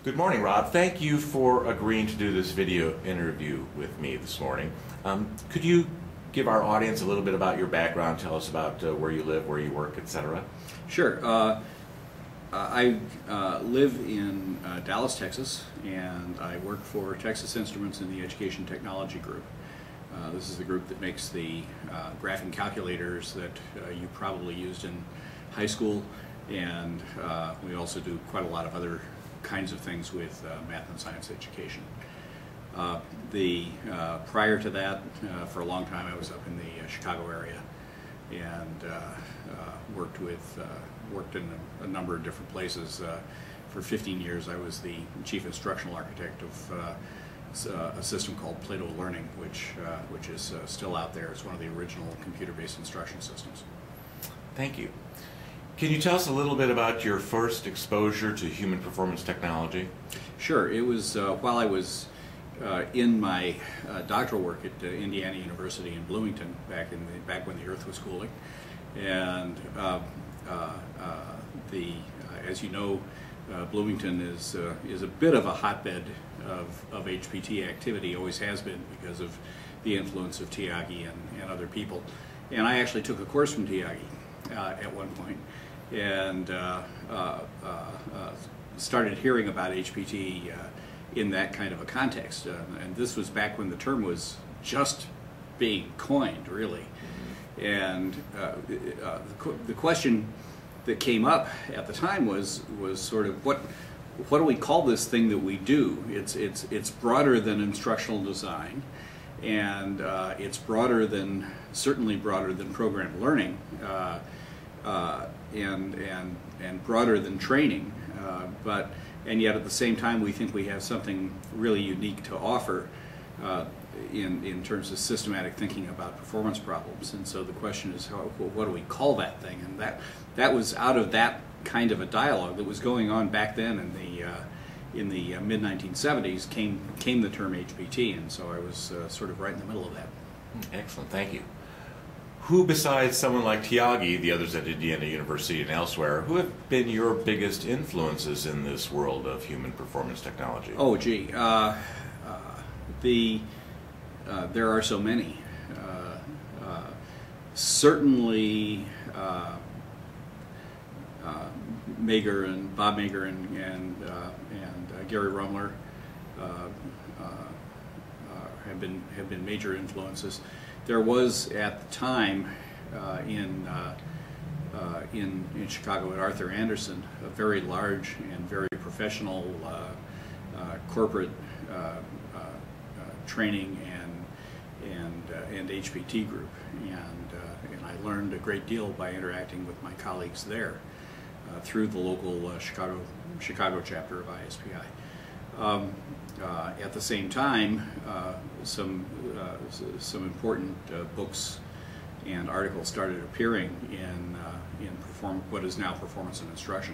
Good morning, Rob. Thank you for agreeing to do this video interview with me this morning. Could you give our audience a little bit about your background, tell us about where you live, where you work, etc.? Sure. I live in Dallas, Texas, and I work for Texas Instruments in the Education Technology Group. This is the group that makes the graphing calculators that you probably used in high school, and we also do quite a lot of other kinds of things with math and science education. Prior to that, for a long time I was up in the Chicago area and worked in a number of different places. For 15 years I was the chief instructional architect of a system called Plato Learning, which is still out there. It's one of the original computer-based instruction systems. Thank you. Can you tell us a little bit about your first exposure to human performance technology? Sure. It was while I was in my doctoral work at Indiana University in Bloomington back when the Earth was cooling, and as you know, Bloomington is a bit of a hotbed of HPT activity. Always has been, because of the influence of Tyagi and other people. And I actually took a course from Tyagi at one point, and started hearing about HPT in that kind of a context. And this was back when the term was just being coined, really. And the question that came up at the time was sort of what do we call this thing that we do? It's broader than instructional design, and it's certainly broader than program learning, and broader than training, and yet at the same time we think we have something really unique to offer in terms of systematic thinking about performance problems. And so the question is, what do we call that thing? And that was out of that kind of a dialogue that was going on back then in the mid-1970s came the term HPT, and so I was sort of right in the middle of that. Excellent, thank you. Who besides someone like Tyagi, the others at Indiana University and elsewhere, who have been your biggest influences in this world of human performance technology? Oh, gee. There are so many. Certainly Mager and Bob Mager and Gary Rumler have been major influences. There was at the time in Chicago at Arthur Andersen a very large and very professional corporate training and HPT group, and I learned a great deal by interacting with my colleagues there through the local Chicago chapter of ISPI. At the same time, some important books and articles started appearing in what is now Performance and Instruction,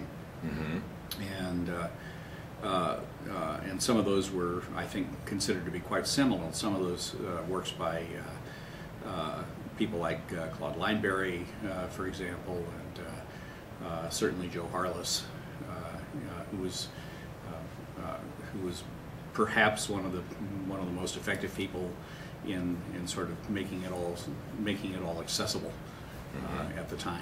and some of those were, I think, considered to be quite seminal. Some of those works by people like Claude Lineberry, for example, and certainly Joe Harless, who was perhaps one of the most effective people in sort of making it all accessible at the time.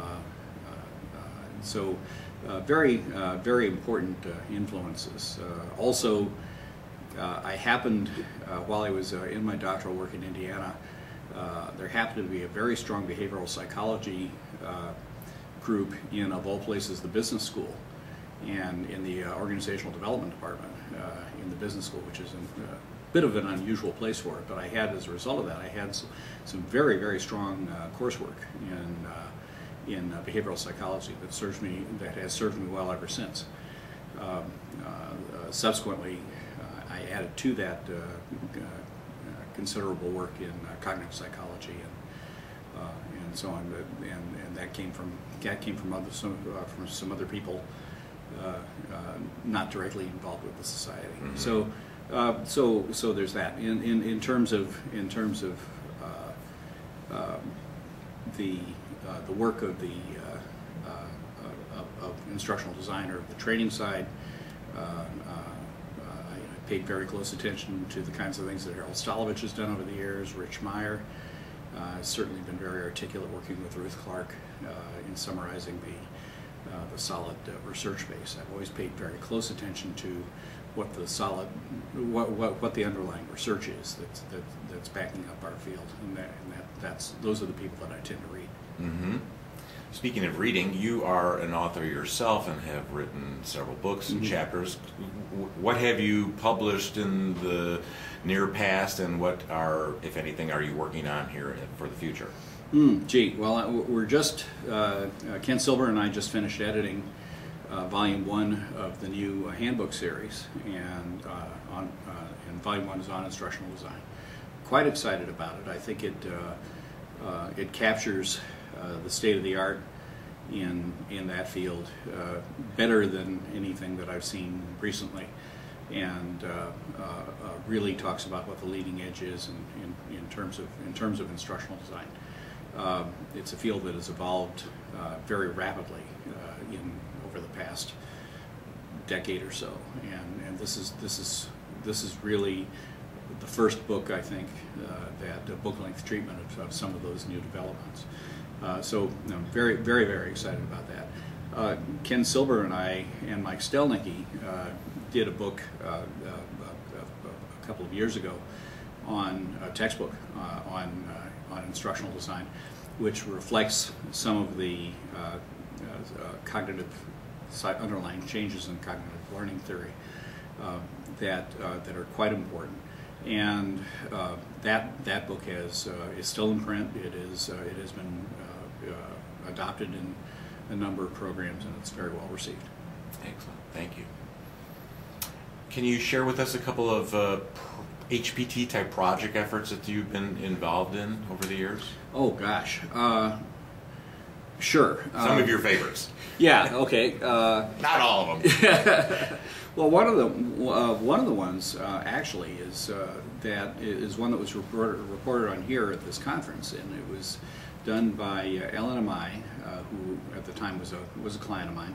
So very important influences. Also, I happened while I was in my doctoral work in Indiana, there happened to be a very strong behavioral psychology group in, of all places, the business school, and in the organizational development department in the business school, which is a bit of an unusual place for it. But I had, as a result of that, I had some very strong coursework in behavioral psychology that has served me well ever since. Subsequently, I added to that considerable work in cognitive psychology and so on, and that came from some other people not directly involved with the society. So there's that. In terms of the work of the of instructional design or the training side, I paid very close attention to the kinds of things that Harold Stolovich has done over the years. Rich Meyer has certainly been very articulate working with Ruth Clark in summarizing the solid research base. I've always paid very close attention to what the solid, what the underlying research is that's backing up our field, and those are the people that I tend to read. Mm-hmm. Speaking of reading, you are an author yourself and have written several books and chapters. What have you published in the near past, and what are, if anything, are you working on here for the future? Gee, well, we're just, Ken Silber and I just finished editing Volume 1 of the new handbook series, and Volume 1 is on instructional design. Quite excited about it. I think it captures the state of the art in that field better than anything that I've seen recently, and really talks about what the leading edge is in terms of instructional design. It's a field that has evolved very rapidly over the past decade or so, and this is really the first book, I think, that book-length treatment of some of those new developments. So I'm very, very, very excited about that. Ken Silber and I and Mike Stelnicki did a book a couple of years ago on a textbook on instructional design, which reflects some of the cognitive underlying changes in cognitive learning theory that are quite important. And that book is still in print. It has been adopted in a number of programs, and it's very well received. Excellent, thank you. Can you share with us a couple of HPT type project efforts that you've been involved in over the years? Oh gosh, sure. Some of your favorites. Yeah. Okay. Not all of them. Well, one of the ones actually is one that was reported on here at this conference, and it was done by Ellen Amai, who at the time was a client of mine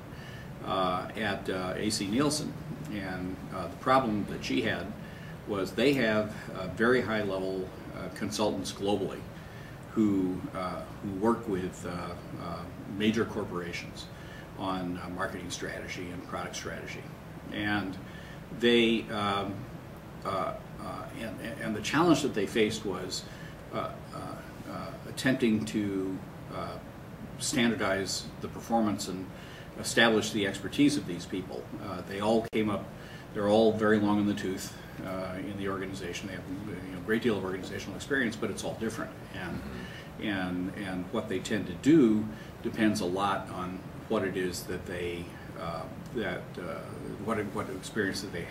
at AC Nielsen, and the problem that she had was they have very high level consultants globally who work with major corporations on marketing strategy and product strategy. And they and the challenge that they faced was attempting to standardize the performance and establish the expertise of these people. They all came up; they're all very long in the tooth in the organization. They have a great deal of organizational experience, but it's all different. And what they tend to do depends a lot on what it is that they what experience that they